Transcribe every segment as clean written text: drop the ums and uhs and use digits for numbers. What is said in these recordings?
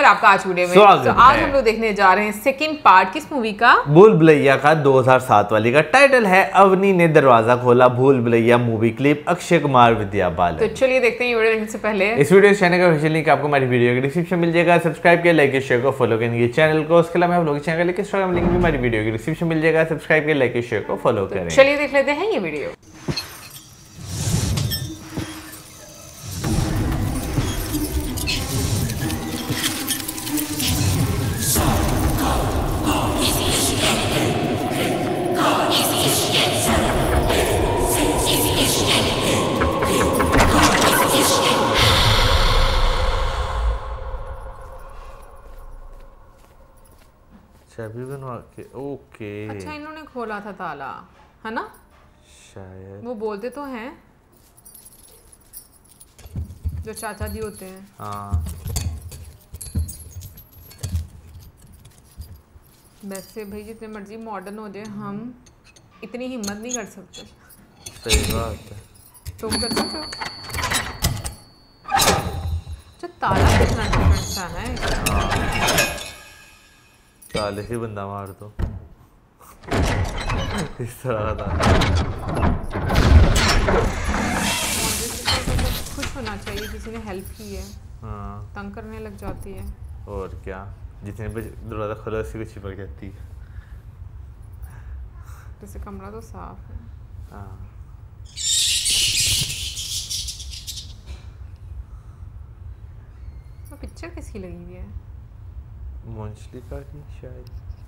आपका आज वीडियो में। तो आज हम लोग देखने जा रहे हैं सेकंड पार्ट किस मूवी का? भूल भुलैया का 2007 वाली का। टाइटल है अवनी ने दरवाजा खोला। Bhool Bhulaiyaa movie clip, Akshay Kumar, Vidya Balan. तो चलिए देखते हैं वीडियो देखने से पहले इस वीडियो चैनल का ऑफिशियल लिंक आपको हमारी वीडियो के डिस्क्रिप्शन मिल जाएगा। सब्सक्राइब किया, लाइक शेयर को फॉलो करेंगे चैनल को। उसके अलावा हम लोग चैनल लिंक इंस्टाग्राम लिंक भी हमारी वीडियो के डिस्क्रिप्शन मिल जाएगा। सब्सक्राइब किया, लाइक शेयर को फॉलो करें। चलिए देख लेते हैं ये वीडियो। चाबी बनवा के, ओके। अच्छा, इन्होंने खोला था ताला, है ना? शायद वो बोलते तो हैं जो चाचा जी होते हैं। हाँ। वैसे भाई जितने मर्जी मॉडर्न हो जाए, हम इतनी हिम्मत नहीं कर सकते। सही बात है। तुम कर सकते हो? जो ताला कितना डिफरेंट सा है। ताले से बंदा मार दो इस तरह का। खुश होना चाहिए, किसी ने हेल्प की है। हाँ, तंग करने लग जाती है। और क्या, जितने पे दरवाजा खोला उसी को चिपक जाती है। जैसे कमरा तो साफ है। हाँ। तो पिक्चर किसकी लगी हुई है? मंचलिका की शायद।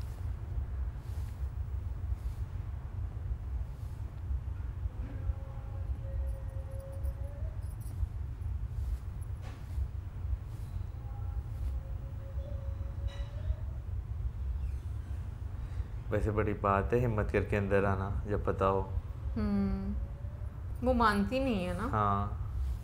वैसे बड़ी बात है हिम्मत करके अंदर आना जब पता हो। वो मानती नहीं है ना। हाँ।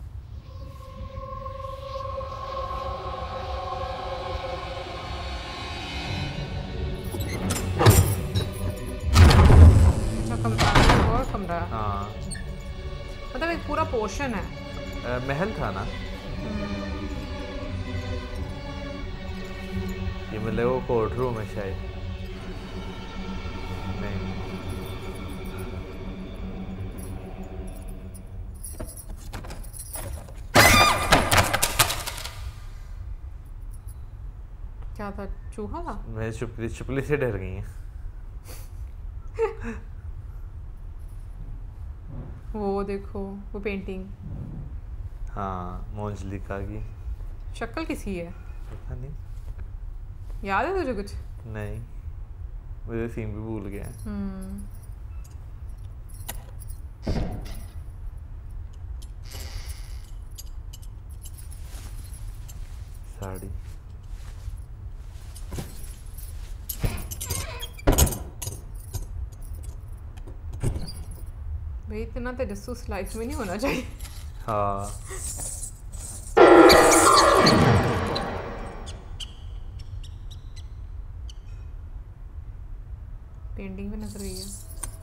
और कमरा। हाँ, मतलब एक पूरा पोर्शन है। महल था ना ये, मतलब वो कोर्ट रूम है शायद। नहीं, क्या था? चूहा था? मैं चुपली से डर गई है। वो देखो वो पेंटिंग। हाँ, मंचलिका की। शक्ल किसी है? पता नहीं। याद है तुझे कुछ? नहीं, मुझे सीन भी भूल गया। साड़ी। भाई इतना तजस्सुस लाइफ में नहीं होना चाहिए। हाँ। पेंटिंग भी नजर रही है।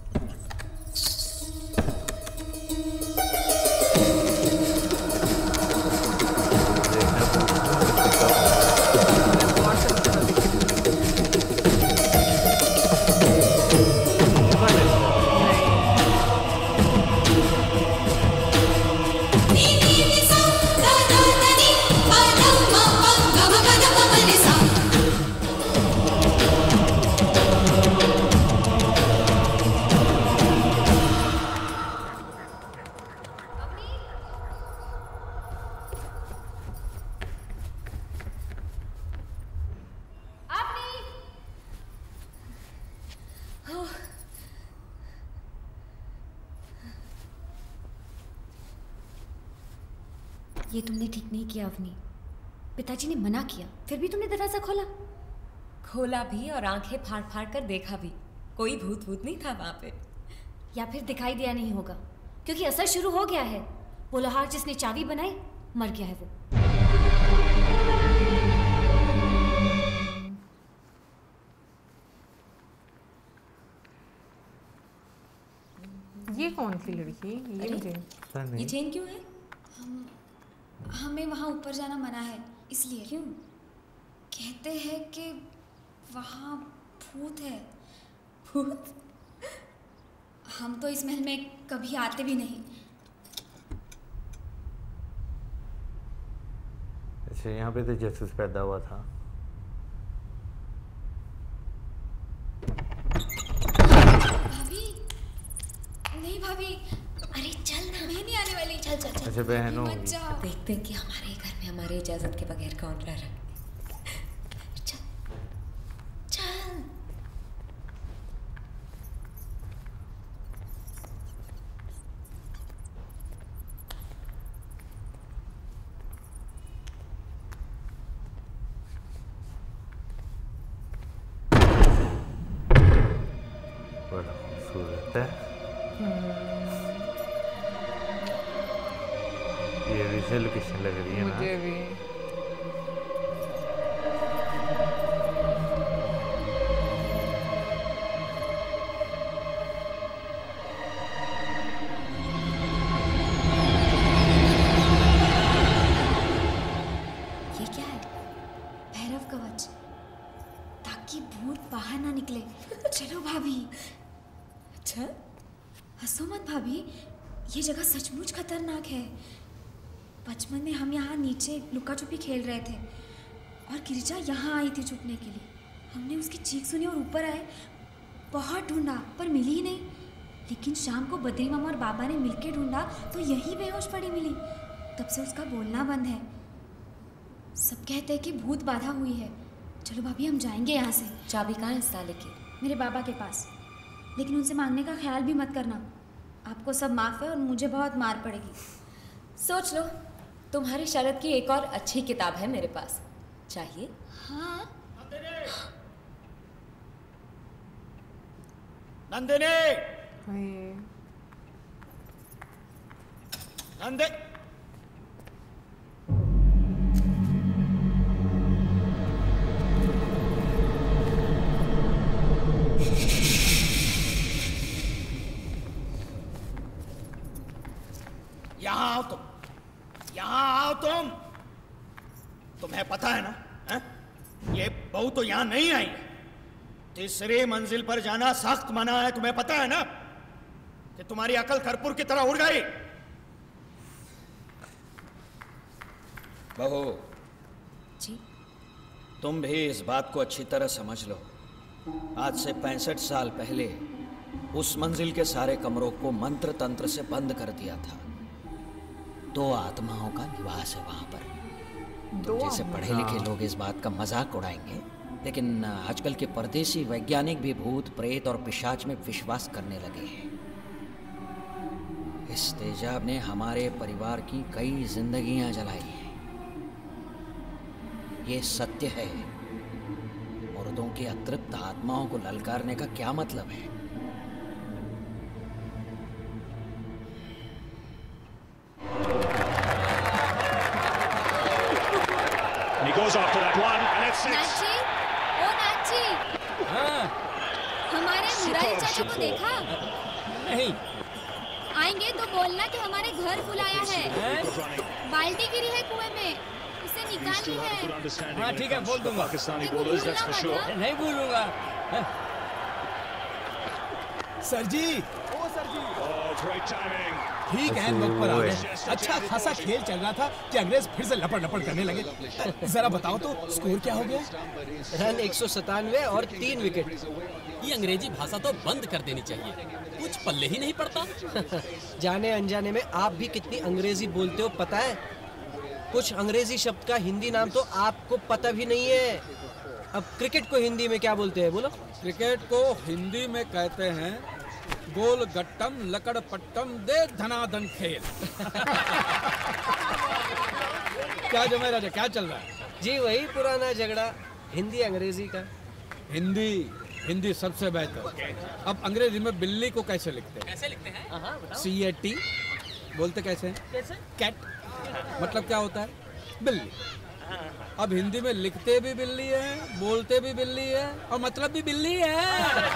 ये तुमने ठीक नहीं किया अवनी। पिताजी ने मना किया, फिर भी तुमने दरवाजा खोला। खोला भी और आंखें फाड़ फाड़ कर देखा भी। कोई भूत भूत नहीं था वहां पे। या फिर दिखाई दिया नहीं होगा, क्योंकि असर शुरू हो गया है। वो लोहार जिसने चाबी बनाई मर गया है वो। ये कौन थी लड़की? ये मुझे ये चेन क्यों है? हमें वहाँ ऊपर जाना मना है, इसलिए। क्यों? कहते हैं कि वहाँ भूत है। भूत? हम तो इस महल में कभी आते भी नहीं। अच्छा, यहाँ पे तो जेसस पैदा हुआ था। भाभी, नहीं भाभी, अरे चल ना। मैं नहीं आने वाली। चल चल चल। अच्छा, बहन मत होगी। जाओ। देखते हैं कि हमारे घर में हमारी इजाजत के बगैर कौन रह रहा है। चल चल। बड़ा खूबसूरत है। ये विजुअल लोकेशन लग रही है ना। मुझे भी। ये क्या है? भैरव कवच, ताकि भूत बाहर ना निकले। चलो भाभी। अच्छा, हंसो मत भाभी, ये जगह सचमुच खतरनाक है। बचपन में हम यहाँ नीचे लुका छुपी खेल रहे थे और गिरिजा यहाँ आई थी छुपने के लिए। हमने उसकी चीख सुनी और ऊपर आए। बहुत ढूंढा पर मिली ही नहीं। लेकिन शाम को बद्री मामा और बाबा ने मिलकर ढूंढा तो यही बेहोश पड़ी मिली। तब से उसका बोलना बंद है। सब कहते हैं कि भूत बाधा हुई है। चलो भाभी, हम जाएंगे यहाँ से। चाबी कहाँ है इस ताले की? मेरे बाबा के पास, लेकिन उनसे मांगने का ख्याल भी मत करना। आपको सब माफ़ है और मुझे बहुत मार पड़ेगी। सोच लो, तुम्हारी शरद की एक और अच्छी किताब है मेरे पास, चाहिए? हाँ, नंदिनी, हाय। नंदे, यहाँ आओ तुम, यहाँ आओ तुम। तुम्हें पता है ना, है? ये बहू तो यहाँ नहीं आई है। तीसरी मंजिल पर जाना सख्त मना है, तुम्हें पता है ना? कि तुम्हारी अकल कर्पूर की तरह उड़ गई। बहू, जी? तुम भी इस बात को अच्छी तरह समझ लो। आज से 65 साल पहले उस मंजिल के सारे कमरों को मंत्र तंत्र से बंद कर दिया था। 2 आत्माओं का निवास है वहां पर। तुम जैसे पढ़े लिखे लोग इस बात का मजाक उड़ाएंगे, लेकिन आजकल के परदेसी वैज्ञानिक भी भूत प्रेत और पिशाच में विश्वास करने लगे हैं। इस तेजाब ने हमारे परिवार की कई जिंदगियां जलाई हैं। ये सत्य है। मुर्दों की अतृप्त आत्माओं को ललकारने का क्या मतलब है? And he goes after that one, and it's 6. नाची, ओ नाची, हमारे मुरारी चाचा को देखा? नहीं। आएंगे तो बोलना कि हमारे घर बुलाया है। बाल्टी गिरी है कुएं में, उसे निकालनी है। हाँ ठीक है, बोल दूंगा। Pakistani bowlers, that's for sure. नहीं भूलूंगा। Sir ji, Oh, great timing. ठीक है, वक्त पर आ गए। अच्छा खासा खेल चल रहा था कि अंग्रेज फिर से लपड़ लपड़ करने लगे। जरा बताओ तो स्कोर क्या हो गया? रन 197 और 3 विकेट। ये अंग्रेजी भाषा तो बंद कर देनी चाहिए, कुछ पल्ले ही नहीं पड़ता। जाने अनजाने में आप भी कितनी अंग्रेजी बोलते हो पता है? कुछ अंग्रेजी शब्द का हिंदी नाम तो आपको पता भी नहीं है। अब क्रिकेट को हिंदी में क्या बोलते हैं, बोलो? क्रिकेट को हिंदी में कहते हैं गोल गट्टम लकड़ पट्टम दे धनाधन खेल। क्या जमे राजा, क्या चल रहा है? जी वही पुराना झगड़ा, हिंदी अंग्रेजी का। हिंदी सबसे बेहतर। अब अंग्रेजी में बिल्ली को कैसे लिखते हैं? कैसे लिखते हैं? CAT बोलते कैसे हैं? कैसे? कैट मतलब क्या होता है? बिल्ली। अब हिंदी में लिखते भी बिल्ली है, बोलते भी बिल्ली है और मतलब भी बिल्ली है।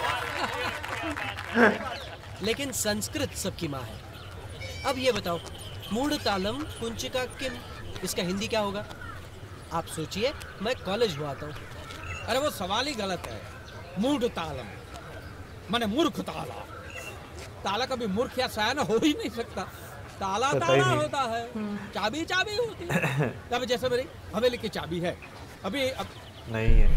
लेकिन संस्कृत सबकी माँ है। अब ये बताओ, मूढ़ तालम कुंचिका किम, इसका हिंदी क्या होगा? आप सोचिए मैं कॉलेज हुआ था। अरे वो सवाल ही गलत है। मूढ़ तालम माने मूर्ख ताला। ताला कभी मूर्ख या सयाना हो ही नहीं सकता। ताला ताला होता है, चाबी चाबी होती है। तब जैसे मेरी हवेली की चाबी है, अभी नहीं है।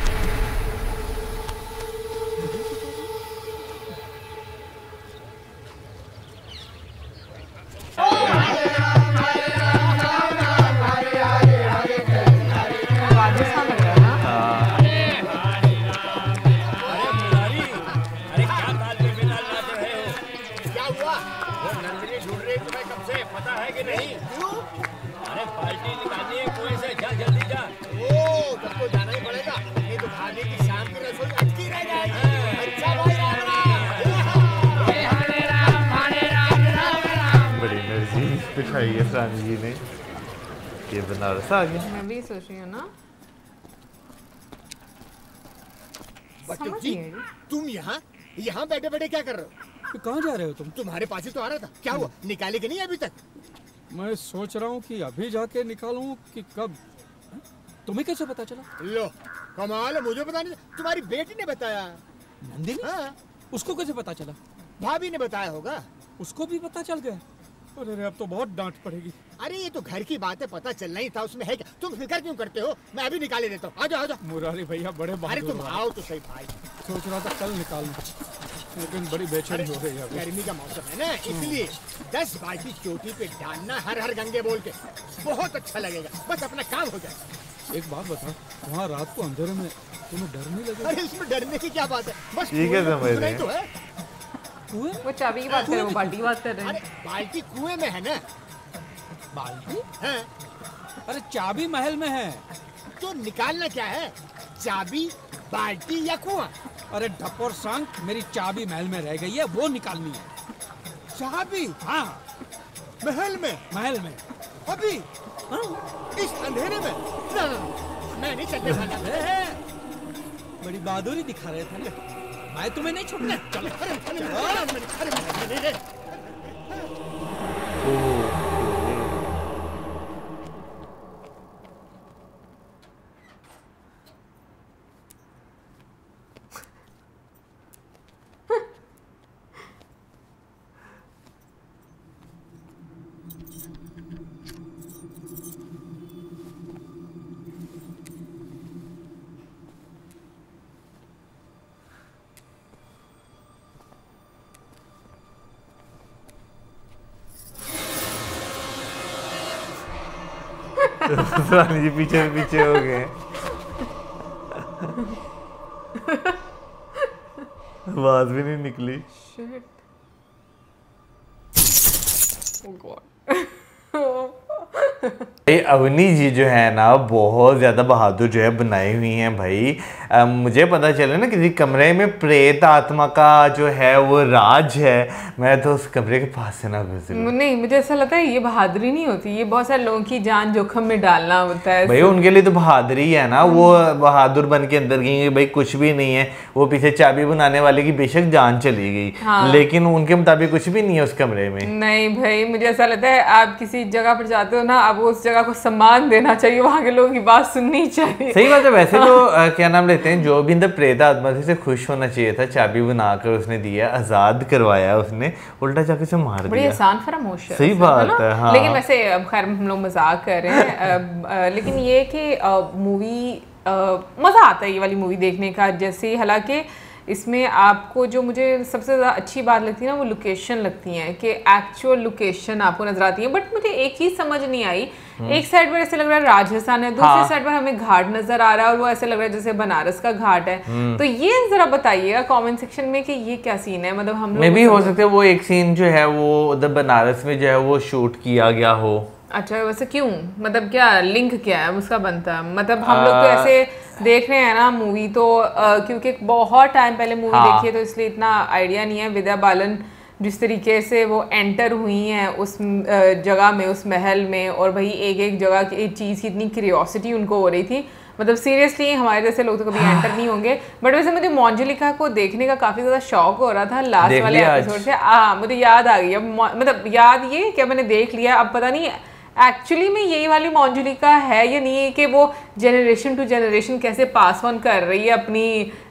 रानी जी ने ये बनारस आ गया। मैं भी सोच रही हूँ ना। बच्चों जी, तुम यहाँ बैठे बैठे क्या कर रहे हो? कहाँ जा रहे हो तुम? तुम्हारे पास ही तो आ रहा था। क्या हुआ, निकाले कि नहीं अभी तक? मैं सोच रहा हूँ कि अभी जाके निकालूं कि कब। तुम्हें कैसे पता चला? लो कमाल है, मुझे पता नहीं, तुम्हारी बेटी ने बताया। नंदिनी? हाँ। उसको कैसे पता चला? भाभी ने बताया होगा। उसको भी पता चल गया? अरे अब तो बहुत डांट पड़ेगी। अरे ये तो घर की बात है, पता चलना ही था, उसमें है क्या? तुम फिक्र क्यों करते हो? मैं अभी निकाले देता हूँ। आ जाओ। मुरारी भैया बड़े बहादुर। अरे तुम आओ तो सही भाई। सोच रहा था कल निकाल लूं, लेकिन बड़ी बेचैनी हो गई है। गर्मी का मौसम है ना, इसलिए 10 बाल्टी चोटी पे डालना, हर हर गंगे बोल के, बहुत अच्छा लगेगा। बस अपना काम हो जाए। एक बात बता, वहाँ रात को अंधेरे में तुम्हें डर नहीं लगेगा? अरे इसमें डरने की क्या बात है, बस ठीक है समझ रहे तो है। वो चाबी की बात कर रहे हैं, वो बाल्टी की बात कर रहे हैं। अरे बाल्टी कुएं में है ना। बाल्टी? है। अरे चाबी महल में है। तो निकालना क्या है, चाबी, बाल्टी या कुआं? अरे ढपोर सांग, मेरी चाबी महल में रह गई है, वो निकालनी है। चाबी? हाँ। महल में? महल में। अभी? हाँ? इस अंधेरे में? ना, मैं नहीं चलने वाला। बड़ी बहादुरी दिखा रहे थे ना। मैं तुम्हें नहीं छोड़ने। चलो। रानी जी पीछे हो गए। आवाज भी नहीं निकली। अवनी जी जो है ना बहुत ज़्यादा बहादुर जो है बनाई हुई हैं भाई। मुझे पता चला ना किसी कमरे में प्रेत आत्मा का जो है वो राज है, मैं तो उस कमरे के पास से ना गुजरूं। नहीं, मुझे ऐसा लगता है ये बहादुरी नहीं होती, ये बहुत सारे लोगों की जान जोखिम में डालना होता है भाई। उनके लिए तो बहादुरी है ना, वो बहादुर बन के अंदर गई भाई, कुछ भी नहीं है। वो पीछे चाबी बनाने वाले की बेशक जान चली गई, हाँ। लेकिन उनके मुताबिक कुछ भी नहीं है उस कमरे में। नहीं भाई, मुझे ऐसा लगता है आप किसी जगह पर जाते हो ना, आपको उस जगह को सम्मान देना चाहिए, वहाँ के लोगों की बात सुननी चाहिए। सही बात है। वैसे तो क्या नाम लेते हैं, जो भी अंदर प्रेत आत्मा से खुश होना चाहिए था। चाबी बनाकर उसने दिया, आजाद करवाया, उसने उल्टा जाके से मार दिया। बड़ी आसान फरामोश है। सही बात है, हाँ। लेकिन वैसे अब खैर हम लोग मजाक कर रहे हैं। लेकिन ये कि मूवी मज़ा आता है ये वाली मूवी देखने का। जैसे हालांकि इसमें आपको जो मुझे सबसे ज़्यादा अच्छी बात लगती है ना, वो लोकेशन लगती है कि एक्चुअल लोकेशन आपको नजर आती है। बट मुझे एक चीज़ समझ नहीं आई, एक साइड पर ऐसे लग रहा है राजस्थान है, दूसरी साइड पर हमें घाट नजर आ रहा है और वो ऐसे लग रहा है जैसे बनारस का घाट है। तो ये जरा बताइएगा कमेंट सेक्शन में कि ये क्या सीन है। मतलब हम लोग भी हो सकते हैं वो एक सीन जो है वो उधर बनारस में जो है वो शूट किया गया हो। अच्छा, वैसे क्यों, मतलब क्या लिंक क्या है उसका बनता है? मतलब हम लोग तो ऐसे देख रहे हैं ना मूवी, तो क्योंकि बहुत टाइम पहले मूवी देखी है तो इसलिए इतना आइडिया नहीं है। विद्या बालन जिस तरीके से वो एंटर हुई हैं उस जगह में, उस महल में, और भाई एक एक जगह की एक चीज़ की इतनी क्यूरियोसिटी उनको हो रही थी। मतलब सीरियसली हमारे जैसे लोग तो कभी एंटर नहीं होंगे। बट वैसे मुझे मोंजुलिका को देखने का काफ़ी ज़्यादा शौक हो रहा था लास्ट वाले एपिसोड से। मुझे याद आ गई अब, मतलब याद ये क्या मैंने देख लिया, अब पता नहीं एक्चुअली में यही वाली मंजुलिका है या नहीं है कि वो जनरेशन टू जनरेशन कैसे पास ऑन कर रही है अपनी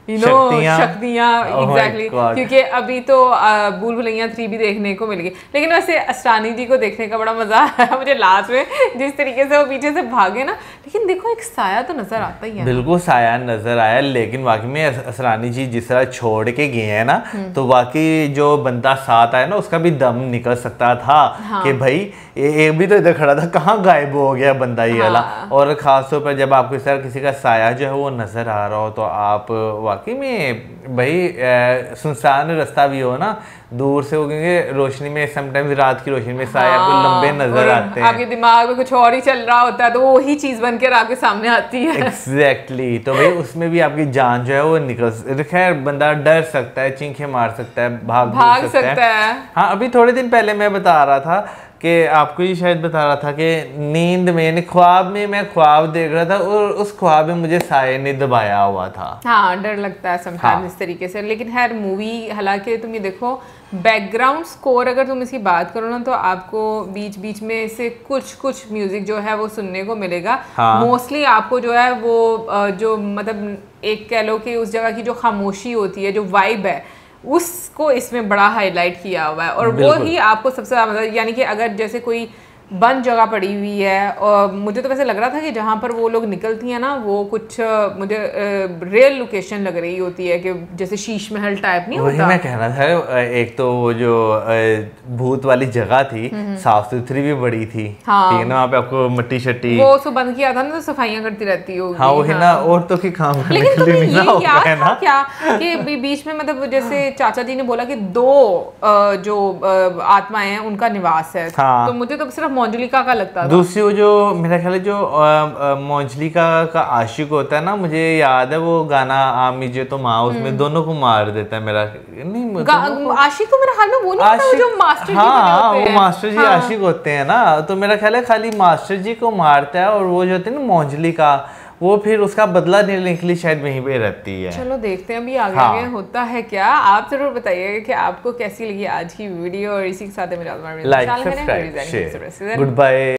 शक्तियाँ एग्जैक्टली क्योंकि अभी तो भूल भुलैया 3 भी देखने को मिल गई। लेकिन वैसे असरानी जी को देखने का बड़ा मजा आया मुझे लास्ट में, जिस तरीके से वो पीछे से भागे ना। लेकिन देखो एक साया तो नजर आता ही है। बिल्कुल साया नजर आया, लेकिन वाकई में असरानी जी जिस तरह छोड़ के गए हैं ना, तो वाकई जो बंदा साथ आया ना उसका भी दम निकल सकता था। हाँ। कि भाई एक भी तो इधर खड़ा था, कहाँ गायब हो गया बंदा ये वाला। और खासतौर पर जब आपको इस तरह किसी का साया जो है वो नजर आ रहा हो तो आप वाकई में भाई सुनसान रास्ता भी हो ना, दूर से हो, क्योंकि रोशनी में समटाइम्स रात की रोशनी में साया आपको लंबे नजर आते हैं, आपके दिमाग में कुछ और ही चल रहा होता है तो वो वही चीज बन के आपके सामने आती है। एग्जैक्टली तो भाई उसमें भी आपकी जान जो है वो निकल, खैर बंदा डर सकता है, चीखें मार सकता है, भाग सकता है। हाँ, अभी थोड़े दिन पहले मैं बता रहा था कि आपको ही शायद बता रहा था कि नींद में ख्वाब में मैं ख्वाब देख रहा था और उस ख्वाब में मुझे साये ने दबाया हुआ था। हाँ, डर लगता है समटाइम्स इस तरीके से। लेकिन खैर मूवी, हालांकि तुम ये देखो बैकग्राउंड स्कोर अगर तुम इसकी बात करो ना तो आपको बीच बीच में से कुछ म्यूजिक जो है वो सुनने को मिलेगा। मोस्टली आपको जो है वो जो मतलब एक कह लो कि उस जगह की जो खामोशी होती है, जो वाइब है, उसको इसमें बड़ा हाईलाइट किया हुआ है। और वो ही आपको सबसे ज़्यादा मतलब, यानी कि अगर जैसे कोई बंद जगह पड़ी हुई है, और मुझे तो वैसे लग रहा था कि जहाँ पर वो लोग निकलती हैं ना वो कुछ मुझे रियल लोकेशन लग रही होती है कि जैसे शीश महल टाइप नहीं होता। वही मैं कहना था, एक तो वो जो भूत वाली जगह थी साफ सुथरी भी बड़ी थी। हाँ। ठीक है ना, वहाँ पे आपको मट्टी शट्टी वो उसको बंद किया था ना तो सफाइयाँ करती रहती होगी। हाँ वही ना, औरतों के काम करने लेकिन के लिए नहीं ना क्या था क्या कि बीच में मतलब जैसे चाचा जी ने बोला कि 2 जो आत्माएं हैं उनका निवास है। तो मुझे तो सिर्फ मंजुलिका का लगता था। दूसरी वो जो मेरा ख्याल है जो मंजुलिका का आशिक होता है ना, मुझे याद है वो गाना आमी जे तो माँ, उसमें दोनों को मार देता है। मेरा नहीं आशिक तो मेरा ख्याल में वो नहीं था, जो मास्टर जी हाँ वो मास्टर जी आशिक होते हैं ना, तो मेरा ख्याल है खाली मास्टर जी को मारता है और वो जो होती है ना मंजुलिका, वो फिर उसका बदला लेने के लिए शायद वहीं पे रहती है। चलो देखते हैं अभी आगे आगे होता है क्या। आप जरूर बताइएगा कि आपको कैसी लगी आज की वीडियो, और इसी के साथ मेरा like subscribe share, good bye.